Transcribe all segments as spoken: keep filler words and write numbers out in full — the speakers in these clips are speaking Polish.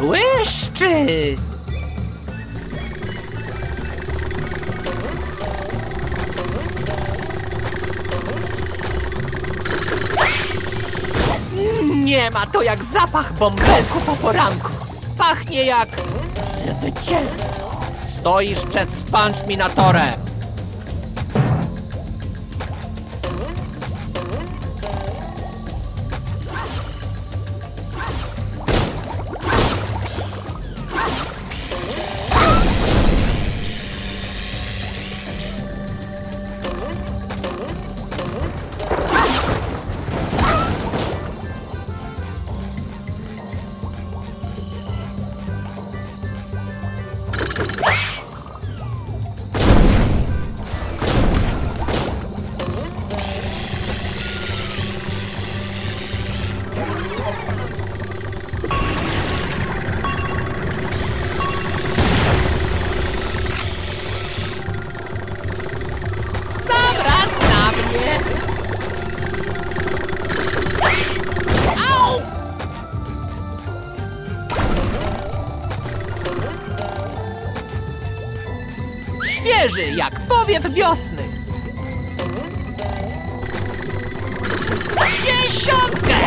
Błyszczy! Nie ma to jak zapach bąbelku po poranku. Pachnie jak zwycięstwo. Stoisz przed Sponge Minatorem. Sam raz na mnie. Au! Świeży jak powiew wiosny. Dziesiątkę!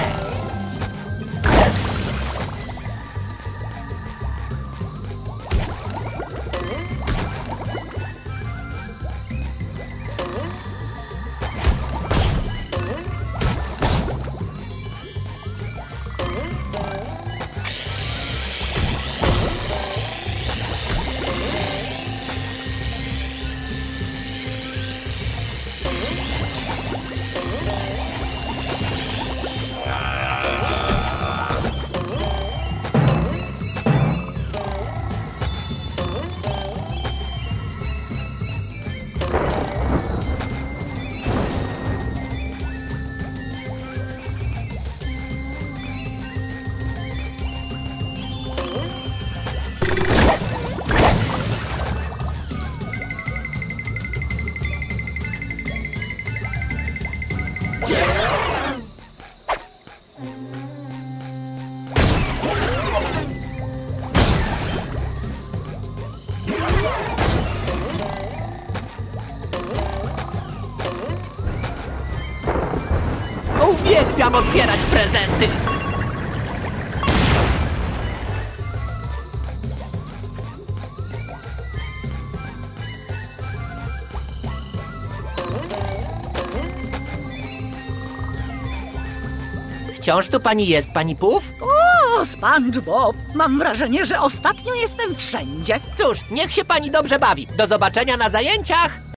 Uwielbiam otwierać prezenty! Wciąż tu pani jest, pani Puf? O, SpongeBob! Mam wrażenie, że ostatnio jestem wszędzie. Cóż, niech się pani dobrze bawi. Do zobaczenia na zajęciach!